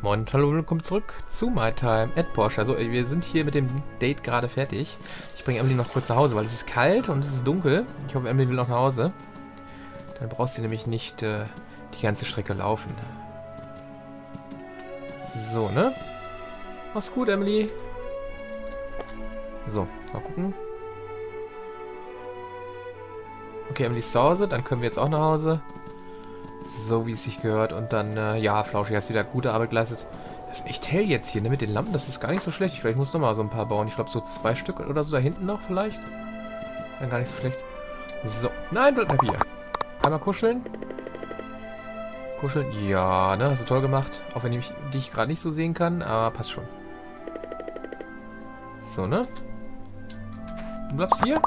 Moin, hallo, willkommen zurück zu MyTime at Porsche. Also, wir sind hier mit dem Date gerade fertig. Ich bringe Emily noch kurz nach Hause, weil es ist kalt und es ist dunkel. Ich hoffe, Emily will noch nach Hause. Dann brauchst du nämlich nicht die ganze Strecke laufen. So, ne? Mach's gut, Emily. So, mal gucken. Okay, Emily ist zu Hause, dann können wir jetzt auch nach Hause. So wie es sich gehört. Und dann, ja, Flauschi, hast wieder gute Arbeit geleistet. Das ist echt hell jetzt hier, ne? Mit den Lampen, das ist gar nicht so schlecht. Ich glaube, ich muss nochmal so ein paar bauen. Ich glaube, so 2 Stück oder so da hinten noch vielleicht. Dann gar nicht so schlecht. So. Nein, bleib hier. Einmal kuscheln. Kuscheln. Ja, ne? Hast du toll gemacht. Auch wenn ich dich gerade nicht so sehen kann. Aber passt schon. So, ne? Du bleibst hier?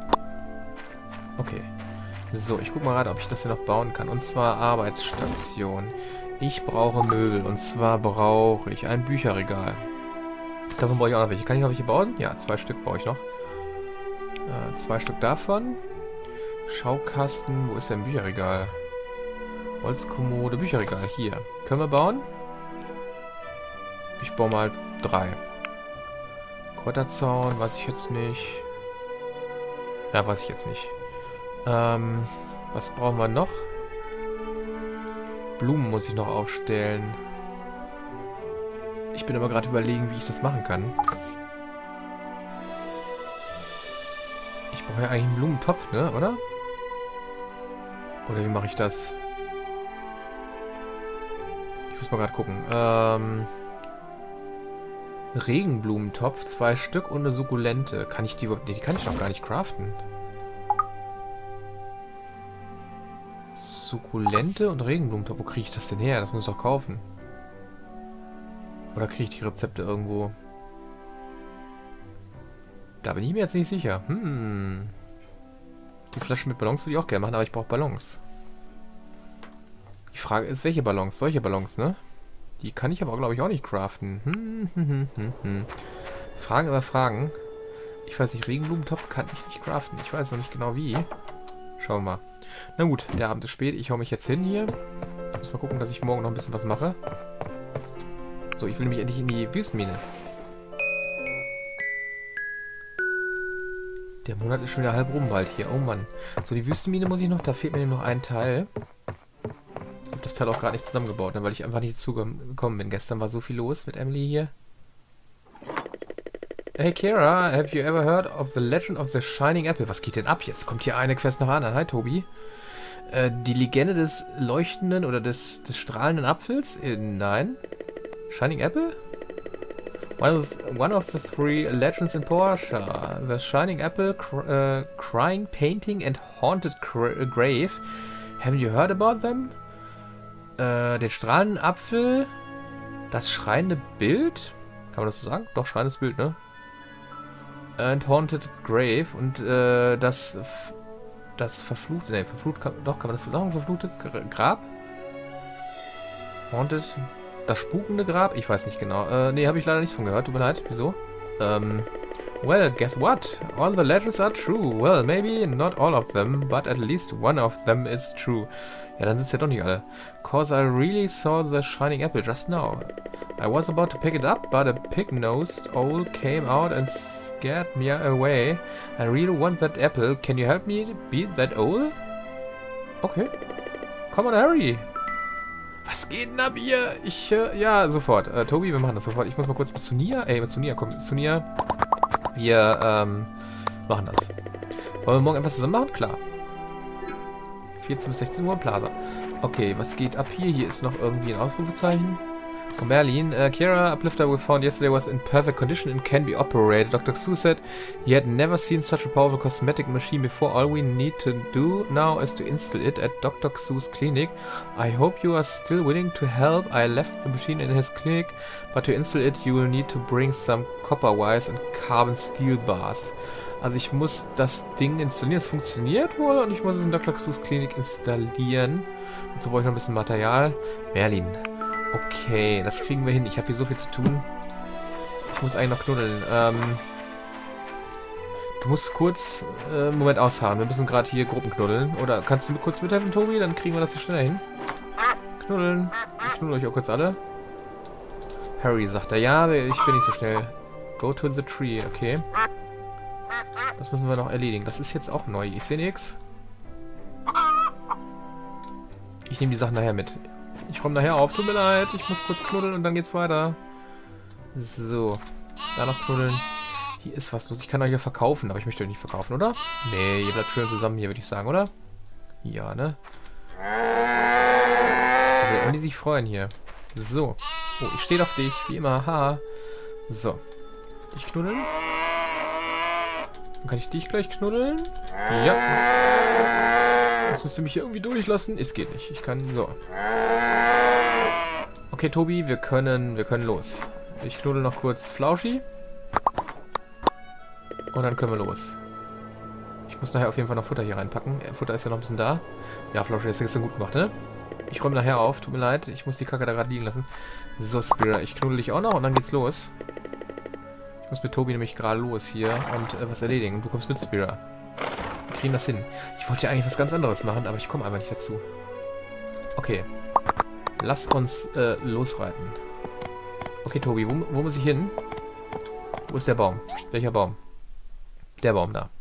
Okay. So, ich guck mal gerade, ob ich das hier noch bauen kann. Und zwar Arbeitsstation. Ich brauche Möbel. Und zwar brauche ich ein Bücherregal. Davon brauche ich auch noch welche. Kann ich noch welche bauen? Ja, 2 Stück brauche ich noch. 2 Stück davon. Schaukasten. Wo ist denn ein Bücherregal? Holzkommode, Bücherregal. Hier. Können wir bauen? Ich baue mal 3. Kräuterzaun, weiß ich jetzt nicht. Ja, weiß ich jetzt nicht. Was brauchen wir noch? Blumen muss ich noch aufstellen. Ich bin aber gerade überlegen, wie ich das machen kann. Ich brauche ja eigentlich einen Blumentopf, ne? Oder? Oder wie mache ich das? Ich muss mal gerade gucken. Regenblumentopf, 2 Stück und eine Sukkulente. Kann ich die überhaupt... Nee, die kann ich doch gar nicht craften. Sukkulente und Regenblumentopf. Wo kriege ich das denn her? Das muss ich doch kaufen. Oder kriege ich die Rezepte irgendwo? Da bin ich mir jetzt nicht sicher. Die Flaschen mit Ballons würde ich auch gerne machen, aber ich brauche Ballons. Die Frage ist, welche Ballons? Solche Ballons, ne? Die kann ich aber, glaube ich, auch nicht craften. Fragen über Fragen. Ich weiß nicht, Regenblumentopf kann ich nicht craften. Ich weiß noch nicht genau wie. Schauen wir mal. Na gut, der Abend ist spät. Ich hau mich jetzt hin hier. Ich muss mal gucken, dass ich morgen noch ein bisschen was mache. So, ich will nämlich endlich in die Wüstenmine. Der Monat ist schon wieder halb rum bald hier. Oh Mann. So, die Wüstenmine muss ich noch. Da fehlt mir noch ein Teil. Ich habe das Teil auch gerade nicht zusammengebaut, ne, weil ich einfach nicht zugekommen bin. Gestern war so viel los mit Emily hier. Hey Kira, have you ever heard of the Legend of the Shining Apple? Was geht denn ab? Jetzt kommt hier eine Quest nach der anderen. Hi Tobi. Die Legende des leuchtenden oder des strahlenden Apfels? Nein. Shining Apple? One of the 3 legends in Porsche. The Shining Apple, Crying Painting and Haunted Grave. Haven't you heard about them? Den strahlenden Apfel, das schreiende Bild. Kann man das so sagen? Doch, schreiendes Bild, ne? And Haunted Grave und das verfluchte, ne, kann man das so sagen? Verfluchte Grab? Haunted, das spukende Grab? Ich weiß nicht genau. Ne, habe ich leider nicht von gehört, tut mir leid. Wieso? Well, guess what? All the legends are true. Well, maybe not all of them, but at least one of them is true. Ja, dann sind es ja doch nicht alle. Cause I really saw the shining apple just now. I was about to pick it up, but a pig-nosed owl came out and scared me away. I really want that apple. Can you help me beat that owl? Okay. Come on, hurry. Was geht denn ab hier? Ja, sofort. Tobi, wir machen das sofort. Ich muss mal kurz zu Nia. Zu Nia, komm, zu Nia. Wir, machen das. Wollen wir morgen etwas zusammen machen? Klar. 14 bis 16 Uhr Plaza. Okay, was geht ab hier? Hier ist noch irgendwie ein Ausrufezeichen. Von Merlin. Kira, uplifter we found yesterday was in perfect condition and can be operated. Dr. Xu said he had never seen such a powerful cosmetic machine before. All we need to do now is to install it at Dr. Xu's clinic. I hope you are still willing to help. I left the machine in his clinic, but to install it you will need to bring some copper wires and carbon steel bars. Also ich muss das Ding installieren. Es funktioniert wohl und ich muss es in Dr. Xu's Klinik installieren. Und so brauche ich noch ein bisschen Material. Merlin. Okay, das kriegen wir hin. Ich habe hier so viel zu tun. Ich muss eigentlich noch knuddeln. Du musst kurz einen Moment ausharren. Wir müssen gerade hier Gruppen knuddeln. Oder kannst du mir kurz mithelfen, Tobi? Dann kriegen wir das hier schneller hin. Knuddeln. Ich knuddel euch auch kurz alle. Harry sagt er. Ja, ich bin nicht so schnell. Go to the tree, okay. Das müssen wir noch erledigen. Das ist jetzt auch neu. Ich sehe nichts. Ich nehme die Sachen nachher mit. Ich räume nachher auf. Tut mir leid. Ich muss kurz knuddeln und dann geht's weiter. So. Da noch knuddeln. Hier ist was los. Ich kann euch ja verkaufen, aber ich möchte euch nicht verkaufen, oder? Nee, ihr bleibt schön zusammen hier, würde ich sagen, oder? Ja, ne? Da werden die sich freuen hier. So. Oh, ich stehe auf dich, wie immer. Haha. So. Dich knuddeln. Dann kann ich dich gleich knuddeln. Ja. Jetzt müsst ihr mich hier irgendwie durchlassen. Es geht nicht. Ich kann... So. Okay, Tobi, wir können los. Ich knuddel noch kurz Flauschi. Und dann können wir los. Ich muss nachher auf jeden Fall noch Futter hier reinpacken. Futter ist ja noch ein bisschen da. Ja, Flauschi, das ist gestern gut gemacht, ne? Ich räume nachher auf. Tut mir leid. Ich muss die Kacke da gerade liegen lassen. So, Spira, ich knuddel dich auch noch und dann geht's los. Ich muss mit Tobi nämlich gerade los hier und was erledigen. Du kommst mit, Spira. Wir kriegen das hin. Ich wollte ja eigentlich was ganz anderes machen, aber ich komme einfach nicht dazu. Okay. Lass uns losreiten. Okay, Tobi, wo muss ich hin? Wo ist der Baum? Welcher Baum? Der Baum da.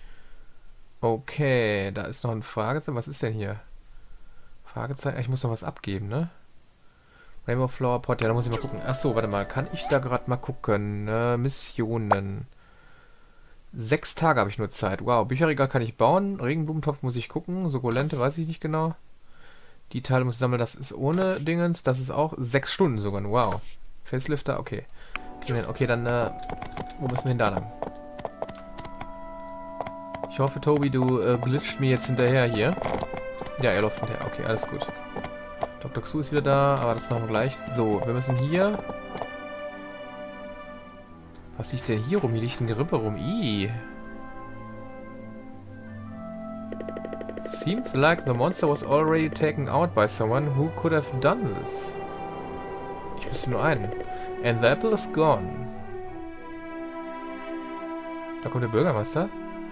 Okay, da ist noch ein Fragezeichen. Was ist denn hier? Fragezeichen. Ich muss noch was abgeben, ne? Rainbow Flower Pot. Ja, da muss ich mal gucken. Achso, warte mal. Kann ich da gerade mal gucken? Missionen. 6 Tage habe ich nur Zeit. Wow, Bücherregal kann ich bauen. Regenblumentopf muss ich gucken. Sukkulente weiß ich nicht genau. Die Teile muss ich sammeln. Das ist ohne Dingens. Das ist auch 6 Stunden sogar. Wow. Facelifter, okay. Okay, dann, wo müssen wir hin da lang? Ich hoffe, Tobi, du glitscht mir jetzt hinterher hier. Ja, er läuft hinterher. Okay, alles gut. Dr. Xu ist wieder da, aber das machen wir gleich. So, wir müssen hier... Was liegt denn hier rum? Hier liegt ein Gerippe rum. Ih. Seems like the monster was already taken out by someone who could have done this. Ich wüsste nur einen. And the apple is gone. Da kommt der Bürgermeister.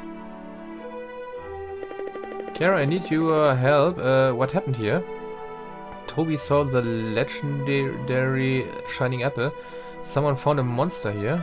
Kara, I need your help. What happened here? Toby saw the legendary shining apple. Someone found a monster here.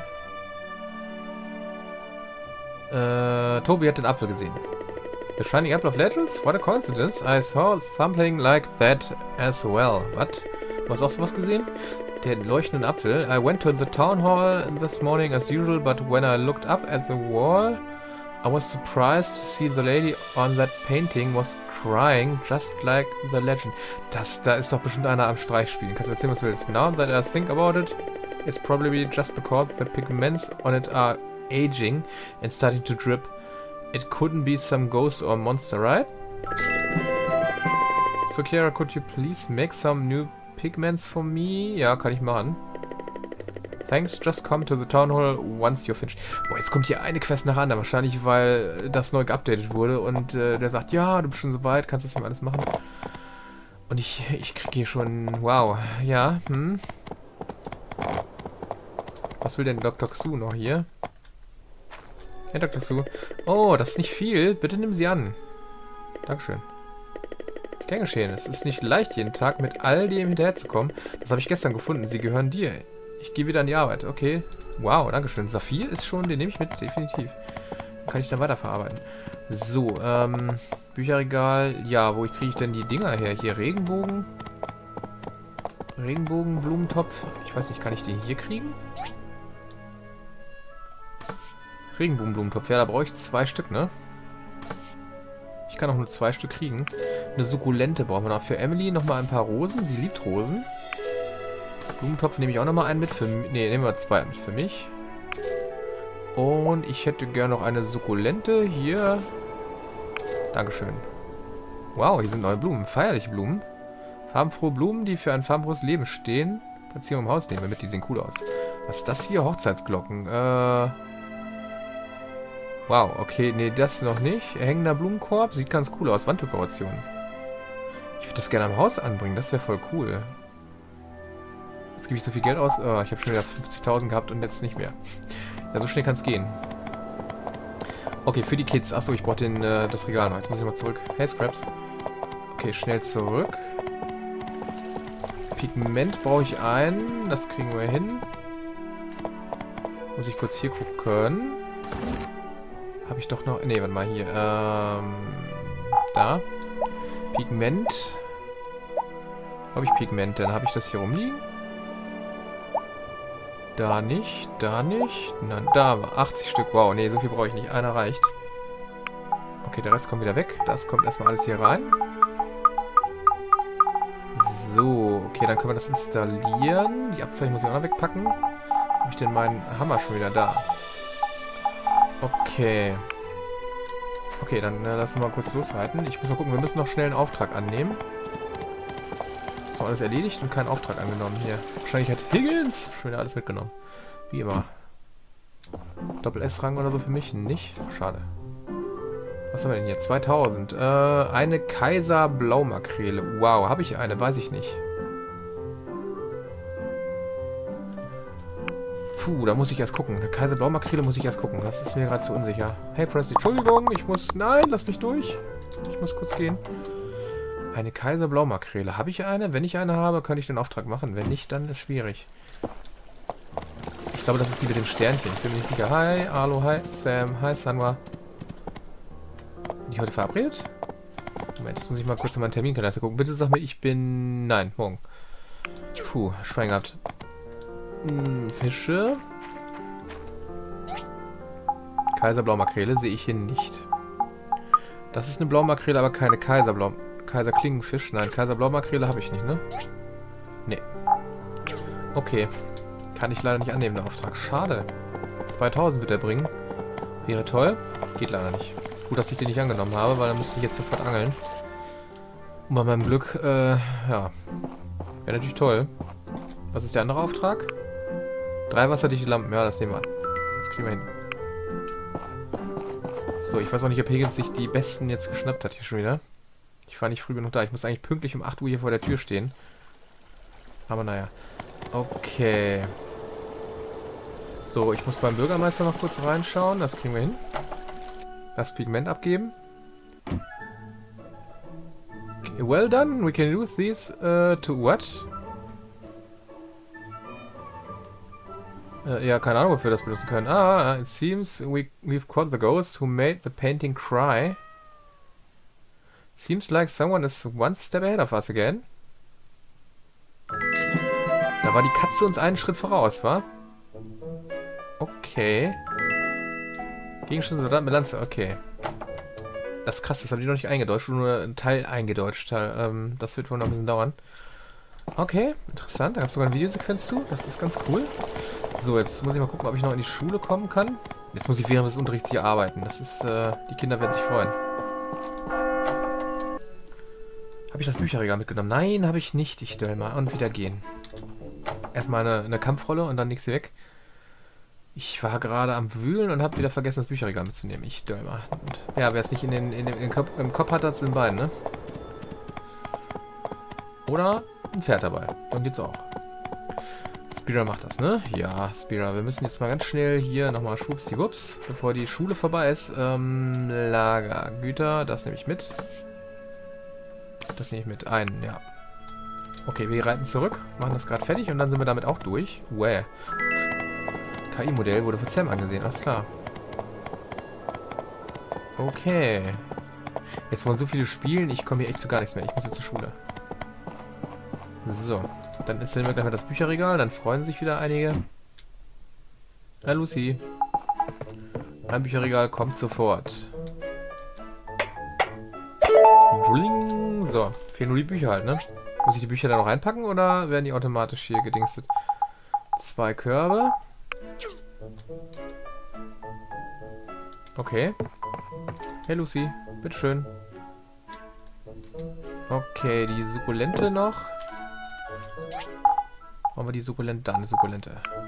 Toby hat den Apfel gesehen. The shining apple of legends? What a coincidence. I saw something like that as well. What? Du hast auch sowas gesehen? Den leuchtenden Apfel. I went to the town hall this morning as usual, but when I looked up at the wall, I was surprised to see the lady on that painting was crying, just like the legend. Da ist doch bestimmt einer am Streich spielen. Kannst du erzählen, was du willst? Now that I think about it, it's probably just because the pigments on it are aging and starting to drip. It couldn't be some ghost or monster, right? So, Kara, could you please make some new pigments for me? Ja, kann ich machen. Thanks, just come to the town hall once you're finished. Boah, jetzt kommt hier eine Quest nach anderen. Wahrscheinlich, weil das neu geupdatet wurde. Und der sagt, ja, du bist schon so weit, kannst das hier alles machen. Und ich krieg hier schon... Wow, ja, Was will denn Dr. Xu noch hier? Ja, Dr. Xu. Oh, das ist nicht viel. Bitte nimm sie an. Dankeschön. Gern geschehen. Es ist nicht leicht, jeden Tag mit all dem hinterherzukommen. Das habe ich gestern gefunden. Sie gehören dir. Ich gehe wieder an die Arbeit. Okay. Wow, dankeschön. Saphir ist schon, den nehme ich mit, definitiv. Den kann ich dann weiterverarbeiten. So, Bücherregal. Ja, wo kriege ich denn die Dinger her? Hier, Regenbogen. Regenbogen, Blumentopf. Ich weiß nicht, kann ich den hier kriegen? Regenbogenblumentopf. Ja, da brauche ich 2 Stück, ne? Ich kann auch nur 2 Stück kriegen. Eine Sukkulente brauchen wir noch. Für Emily nochmal ein paar Rosen. Sie liebt Rosen. Blumentopf nehme ich auch nochmal einen mit. Ne, nehmen wir 2 mit für mich. Und ich hätte gerne noch eine Sukkulente. Hier. Dankeschön. Wow, hier sind neue Blumen. Feierliche Blumen. Farbenfrohe Blumen, die für ein farbenfrohes Leben stehen. Platzierung im Haus nehmen wir mit. Die sehen cool aus. Was ist das hier? Hochzeitsglocken. Wow, okay, nee, das noch nicht. Hängender Blumenkorb, sieht ganz cool aus. Wanddekoration. Ich würde das gerne am Haus anbringen, das wäre voll cool. Jetzt gebe ich so viel Geld aus. Oh, ich habe schon wieder 50.000 gehabt und jetzt nicht mehr. Ja, so schnell kann es gehen. Okay, für die Kids. Achso, ich brauche das Regal noch. Jetzt muss ich mal zurück. Hey, Scraps. Okay, schnell zurück. Pigment brauche ich ein. Das kriegen wir hin. Muss ich kurz hier gucken. Habe ich doch noch... Ne, warte mal hier. Da. Pigment. Habe ich Pigment? Dann habe ich das hier rumliegen. Da nicht. Da nicht. Nein, da. 80 Stück. Wow, nee, so viel brauche ich nicht. Einer reicht. Okay, der Rest kommt wieder weg. Das kommt erstmal alles hier rein. So, okay, dann können wir das installieren. Die Abzeichen muss ich auch noch wegpacken. Habe ich denn meinen Hammer schon wieder da? Okay. Okay, dann lass uns mal kurz losreiten. Ich muss mal gucken, wir müssen noch schnell einen Auftrag annehmen. Ist noch alles erledigt und kein Auftrag angenommen hier. Wahrscheinlich hat Higgins schon wieder alles mitgenommen. Wie immer. Doppel-S-Rang oder so für mich? Nicht? Schade. Was haben wir denn hier? 2000. Eine Kaiser-Blaumakrele. Wow, habe ich eine? Weiß ich nicht. Puh, da muss ich erst gucken. Eine Kaiser-Blaumakrele muss ich erst gucken. Das ist mir gerade zu unsicher. Hey, Presley, Entschuldigung, ich muss... Nein, lass mich durch. Ich muss kurz gehen. Eine Kaiser-Blaumakrele. Habe ich eine? Wenn ich eine habe, kann ich den Auftrag machen. Wenn nicht, dann ist es schwierig. Ich glaube, das ist die mit dem Sternchen. Ich bin mir nicht sicher. Hi, hallo, hi, Sam. Hi, Sanwa. Bin ich heute verabredet? Moment, jetzt muss ich mal kurz in meinen Terminkalender gucken. Bitte sag mir, ich bin... Nein, morgen. Puh, Schwein gehabt. Fische. Kaiser-Blaumakrele sehe ich hier nicht. Das ist eine Blaumakrele, aber keine Kaiser-Klingenfisch. Nein, Kaiser-Blaumakrele habe ich nicht, ne? Nee. Okay. Kann ich leider nicht annehmen, der Auftrag. Schade. 2000 wird er bringen. Wäre toll. Geht leider nicht. Gut, dass ich den nicht angenommen habe, weil dann müsste ich jetzt sofort angeln. Und bei meinem Glück, ja. Wäre natürlich toll. Was ist der andere Auftrag? 3 wasserdichte Lampen. Ja, das nehmen wir an. Das kriegen wir hin. So, ich weiß auch nicht, ob Higgins sich die besten jetzt geschnappt hat hier schon wieder. Ich war nicht früh genug da. Ich muss eigentlich pünktlich um 8 Uhr hier vor der Tür stehen. Aber naja. Okay. So, ich muss beim Bürgermeister noch kurz reinschauen. Das kriegen wir hin. Das Pigment abgeben. Okay, well done. We can use these to what? Ja, keine Ahnung, wofür wir das benutzen können. Ah, it seems we've caught the ghost who made the painting cry. Seems like someone is one step ahead of us again. Da war die Katze uns einen Schritt voraus, wa? Okay. Gegenstand Soldaten mit Lanze, okay. Das ist krass, das haben die noch nicht eingedeutscht, nur ein Teil eingedeutscht. Das wird wohl noch ein bisschen dauern. Okay, interessant. Da gab es sogar eine Videosequenz zu. Das ist ganz cool. So, jetzt muss ich mal gucken, ob ich noch in die Schule kommen kann. Jetzt muss ich während des Unterrichts hier arbeiten. Das ist, die Kinder werden sich freuen. Habe ich das Bücherregal mitgenommen? Nein, habe ich nicht. Ich stelle mal und wieder gehen. Erstmal eine Kampfrolle und dann nichts weg. Ich war gerade am Wühlen und habe wieder vergessen, das Bücherregal mitzunehmen. Ich stelle mal. Und, ja, wer es nicht im Kopf hat, hat es in den Beinen, ne? Oder ein Pferd dabei. Dann geht's auch. Spira macht das, ne? Ja, Spira. Wir müssen jetzt mal ganz schnell hier nochmal schwuppsdiwupps, bevor die Schule vorbei ist. Lagergüter, das nehme ich mit. Das nehme ich mit. Einen, ja. Okay, wir reiten zurück, machen das gerade fertig und dann sind wir damit auch durch. Wow. KI-Modell wurde von Sam angesehen, alles klar. Okay. Jetzt wollen so viele spielen, ich komme hier echt zu gar nichts mehr. Ich muss jetzt zur Schule. So, dann installieren wir gleich mal das Bücherregal, dann freuen sich wieder einige. Ja, Lucy. Ein Bücherregal kommt sofort. Bling. So, fehlen nur die Bücher halt, ne? Muss ich die Bücher da noch reinpacken oder werden die automatisch hier gedingstet? 2 Körbe. Okay. Hey Lucy, bitteschön. Okay, die Sukkulente noch. Machen wir die Sukkulente, da eine Sukkulente.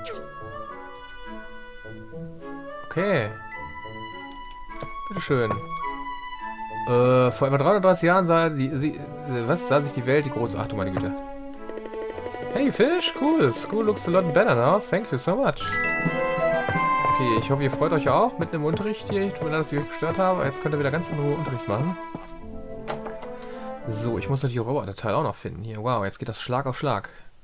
Okay. Bitteschön. Vor etwa 330 Jahren sah sich die Welt, die große Achtung, meine Güte. Hey Fish, cool. School looks a lot better now. Thank you so much. Okay, ich hoffe, ihr freut euch auch mit dem Unterricht hier. Tut mir leid, dass ich euch gestört habe. Jetzt könnt ihr wieder ganz in Ruhe Unterricht machen. So, ich muss noch die Roboter-Teil auch noch finden hier. Wow, jetzt geht das Schlag auf Schlag.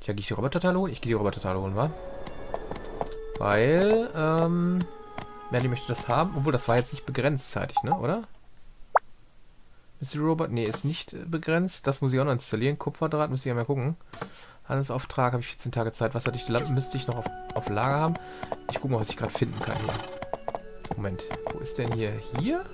Ja, gehe ich die Roboterteile holen? Ich gehe die Roboterteile holen, wa? Weil, Merlin möchte das haben. Obwohl, das war jetzt nicht begrenzt zeitig, ne? Oder? Ist die Robot? Ne, ist nicht begrenzt. Das muss ich auch noch installieren. Kupferdraht, müsste ich ja mal gucken. Handelsauftrag, habe ich 14 Tage Zeit. Wasserdichte Lampen müsste ich noch auf Lager haben. Ich gucke mal, was ich gerade finden kann hier. Moment, wo ist denn hier? Hier?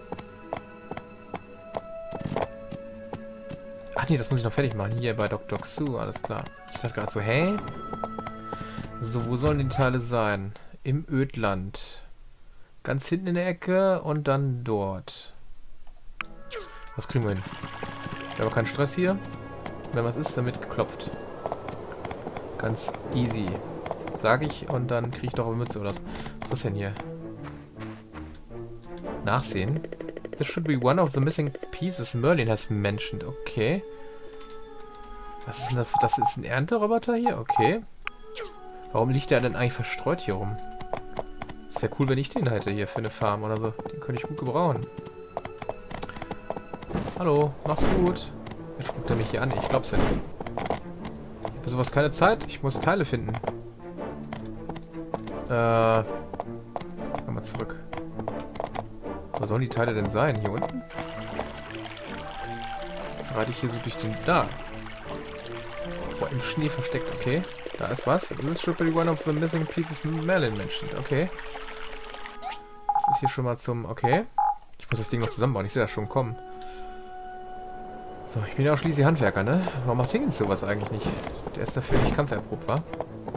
Ach nee, das muss ich noch fertig machen. Hier bei Dr. Xu, alles klar. Ich dachte gerade so, hä? So, wo sollen die Teile sein? Im Ödland. Ganz hinten in der Ecke und dann dort. Was kriegen wir hin? Wir haben keinen Stress hier. Wenn was ist, dann wird geklopft. Ganz easy. Sag ich und dann kriege ich doch eine Mütze oder so. Was ist das denn hier? Nachsehen. This should be one of the missing pieces Merlin has mentioned. Okay. Was ist denn das? Das ist ein Ernteroboter hier? Okay. Warum liegt der denn eigentlich verstreut hier rum? Es wäre cool, wenn ich den hätte hier für eine Farm oder so. Den könnte ich gut gebrauchen. Hallo, mach's gut. Jetzt spuckt er mich hier an. Ich glaub's ja nicht. Ich habe für sowas keine Zeit. Ich muss Teile finden. Mal zurück. Wo sollen die Teile denn sein? Hier unten? Jetzt reite ich hier so durch den... Da. Boah, im Schnee versteckt. Okay. Da ist was. This should be one of the missing pieces Merlin mentioned. Okay. Das ist hier schon mal zum... Okay. Ich muss das Ding noch zusammenbauen. Ich sehe das schon kommen. So, ich bin ja auch schließlich Handwerker, ne? Warum macht Higgins sowas eigentlich nicht? Der ist dafür nicht kampferprobt, wa?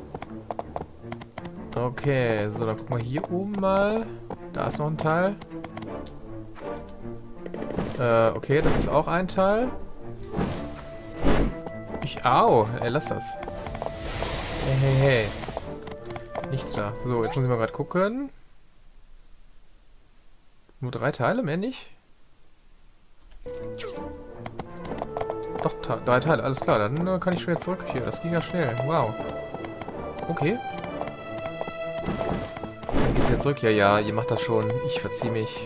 Okay, so, dann gucken wir hier oben mal. Da ist noch ein Teil. Okay, das ist auch ein Teil. Au! Ey, lass das. Hey, hey, hey. Nichts da. So, jetzt muss ich mal gerade gucken. Nur 3 Teile, mehr nicht? Doch, 3 Teile, alles klar. Dann kann ich schon jetzt zurück. Hier, das ging ja schnell. Wow. Okay. Dann geht's wieder zurück. Ja, ja, ihr macht das schon. Ich verziehe mich.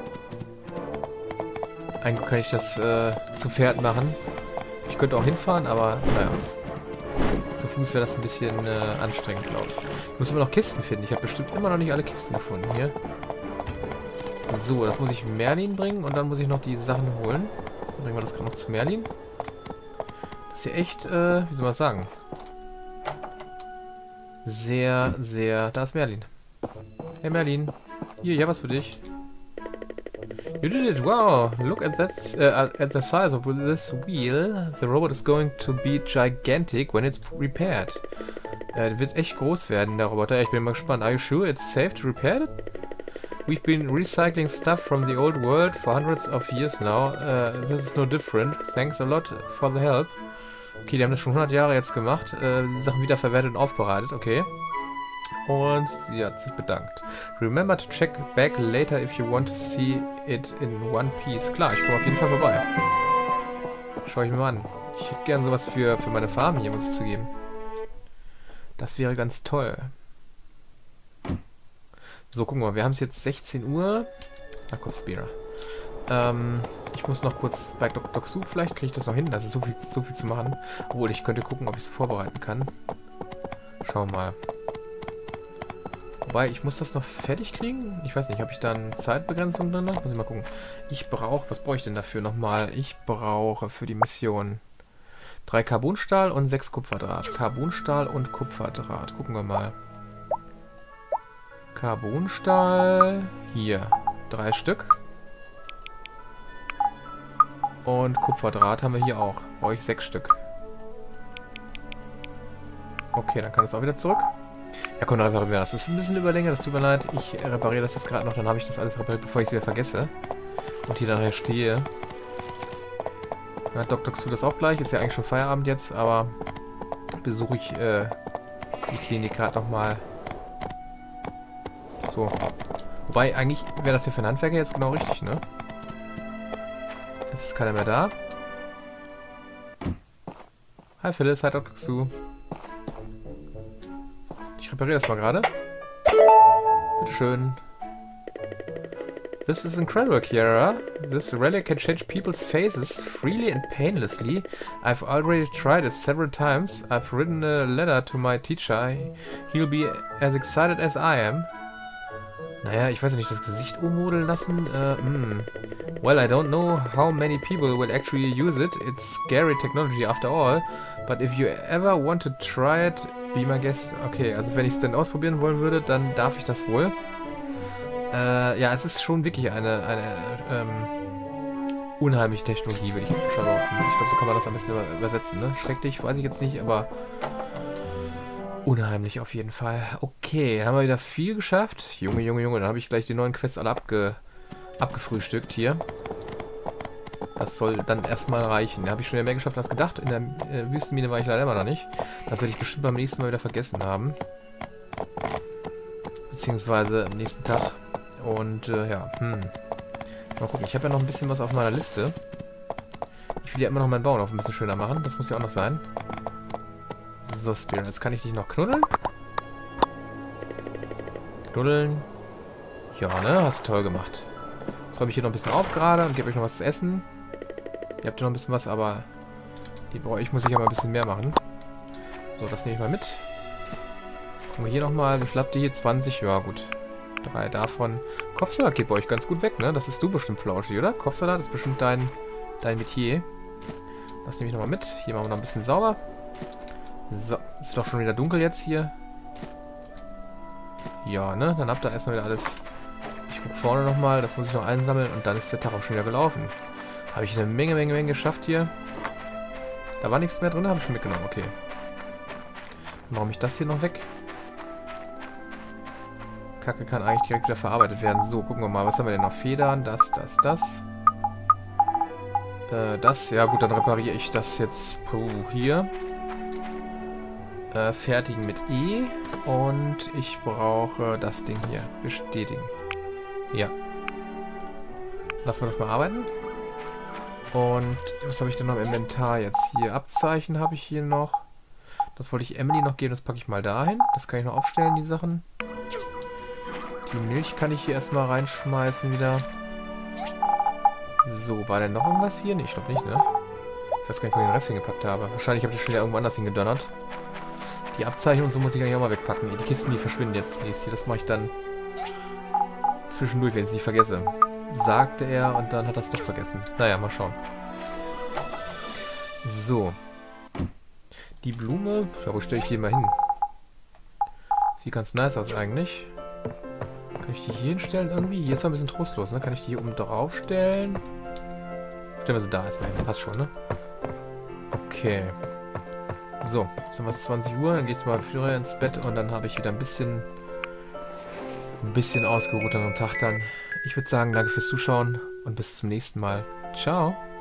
Eigentlich kann ich das zu Pferd machen. Ich könnte auch hinfahren, aber naja. Zu Fuß wäre das ein bisschen anstrengend, glaube ich. Ich muss immer noch Kisten finden. Ich habe bestimmt immer noch nicht alle Kisten gefunden hier. So, das muss ich Merlin bringen und dann muss ich noch die Sachen holen. Dann bringen wir das gerade noch zu Merlin. Das ist hier echt, wie soll man sagen? Sehr, sehr... Da ist Merlin. Hey Merlin. Hier, ich habe was für dich. You did it! Wow! Look at this, at the size of this wheel. The robot is going to be gigantic when it's repaired. Wird echt groß werden, der Roboter. Ich bin mal gespannt. Are you sure it's safe to repair it? We've been recycling stuff from the old world for hundreds of years now. This is no different. Thanks a lot for the help. Okay, die haben das schon 100 Jahre jetzt gemacht. Die Sachen wiederverwertet und aufbereitet. Okay. Und sie hat sich bedankt. Remember to check back later if you want to see it in one piece. Klar, ich komme auf jeden Fall vorbei. Schau ich mir mal an. Ich hätte gern sowas für meine Farm hier, muss ich zugeben. Das wäre ganz toll. So, gucken wir mal. Wir haben es jetzt 16 Uhr. Da kommt Spira. Ich muss noch kurz bei Dr. Xu, vielleicht kriege ich das noch hin. Das ist so viel zu machen. Obwohl, ich könnte gucken, ob ich es vorbereiten kann. Schauen wir mal. Wobei, ich muss das noch fertig kriegen. Ich weiß nicht, habe ich da eine Zeitbegrenzung drin? Muss ich mal gucken. Was brauche ich denn dafür nochmal? Ich brauche für die Mission 3 Carbonstahl und 6 Kupferdraht. Carbonstahl und Kupferdraht. Gucken wir mal. Carbonstahl. Hier. 3 Stück. Und Kupferdraht haben wir hier auch. Brauche ich 6 Stück. Okay, dann kann es auch wieder zurück. Ja, komm, dann reparieren wir das. Das ist ein bisschen Überlänge, das tut mir leid. Ich repariere das jetzt gerade noch, dann habe ich das alles repariert, bevor ich es wieder vergesse. Und hier nachher stehe. Ja, Dr. Xu das auch gleich. Ist ja eigentlich schon Feierabend jetzt, aber besuche ich die Klinik gerade nochmal. So. Wobei, eigentlich wäre das hier für einen Handwerker jetzt genau richtig, ne? Es ist keiner mehr da. Hi Phyllis, hi Dr. Xu. Ich repariere das mal gerade. Bitteschön. This is incredible, Kiara. This relic can change people's faces freely and painlessly. I've already tried it several times. I've written a letter to my teacher. He'll be as excited as I am. Naja, ich weiß nicht, das Gesicht ummodeln lassen. Well, I don't know how many people will actually use it. It's scary technology after all. But if you ever want to try it, be my guest. Okay, also wenn ich es denn ausprobieren wollen würde, dann darf ich das wohl. Ja, es ist schon wirklich eine unheimliche Technologie, würde ich jetzt beschreiben. Ich glaube, so kann man das am besten übersetzen, ne? Schrecklich, weiß ich jetzt nicht, aber unheimlich auf jeden Fall. Okay, dann haben wir wieder viel geschafft. Junge, Junge, Junge, dann habe ich gleich die neuen Quests alle abgefrühstückt hier. Das soll dann erstmal reichen. Da habe ich schon mehr geschafft als gedacht. In der Wüstenmine war ich leider immer noch nicht. Das werde ich bestimmt beim nächsten Mal wieder vergessen haben. Beziehungsweise am nächsten Tag. Und ja, mal gucken. Ich habe ja noch ein bisschen was auf meiner Liste. Ich will ja immer noch meinen Bauernhof ein bisschen schöner machen. Das muss ja auch noch sein. So, Spirit, jetzt kann ich dich noch knuddeln. Knuddeln. Ja, ne? Hast du toll gemacht. Jetzt räume ich hier noch ein bisschen auf gerade und gebe euch noch was zu essen. Ihr habt ja noch ein bisschen was, aber ich muss ja mal ein bisschen mehr machen. So, das nehme ich mal mit. Gucken wir hier nochmal. Wie viel habt ihr hier? 20? Ja, gut. 3 davon. Kopfsalat geht bei euch ganz gut weg, ne? Das ist du bestimmt, Flauschi, oder? Kopfsalat ist bestimmt dein Metier. Das nehme ich nochmal mit. Hier machen wir noch ein bisschen sauber. So, ist doch schon wieder dunkel jetzt hier. Ja, ne? Dann habt ihr erstmal wieder alles. Ich gucke vorne nochmal, das muss ich noch einsammeln und dann ist der Tag auch schon wieder gelaufen. Habe ich eine Menge geschafft hier. Da war nichts mehr drin, habe ich schon mitgenommen, okay. Dann räume ich das hier noch weg. Kacke kann eigentlich direkt wieder verarbeitet werden. So, gucken wir mal, was haben wir denn noch? Federn, das. Das, ja gut, dann repariere ich das jetzt hier. Fertigen mit E. Und ich brauche das Ding hier. Bestätigen. Ja. Lassen wir das mal arbeiten. Und was habe ich denn noch im Inventar jetzt hier? Abzeichen habe ich hier noch. Das wollte ich Emily noch geben, das packe ich mal dahin. Das kann ich noch aufstellen, die Sachen. Die Milch kann ich hier erstmal reinschmeißen wieder. So, war denn noch irgendwas hier? Ne, ich glaube nicht, ne? Ich weiß gar nicht, wo ich den Rest hingepackt habe. Wahrscheinlich habe ich das schon irgendwo anders hingedonnert. Die Abzeichen und so muss ich eigentlich auch mal wegpacken. Die Kisten, die verschwinden jetzt demnächst hier. Das mache ich dann zwischendurch, wenn ich es nicht vergesse. Sagte er und dann hat er es doch vergessen. Naja, mal schauen. So. Die Blume, ja, wo stelle ich die mal hin? Sieht ganz nice aus eigentlich. Kann ich die hier hinstellen irgendwie? Hier ist er ein bisschen trostlos, ne? Kann ich die hier oben drauf stellen? Stellen wir sie da erstmal hin. Passt schon, ne? Okay. So, jetzt haben wir es 20 Uhr. Dann gehe ich mal früher ins Bett und dann habe ich wieder ein bisschen ausgeruhteren Tag dann. Ich würde sagen, danke fürs Zuschauen und bis zum nächsten Mal. Ciao.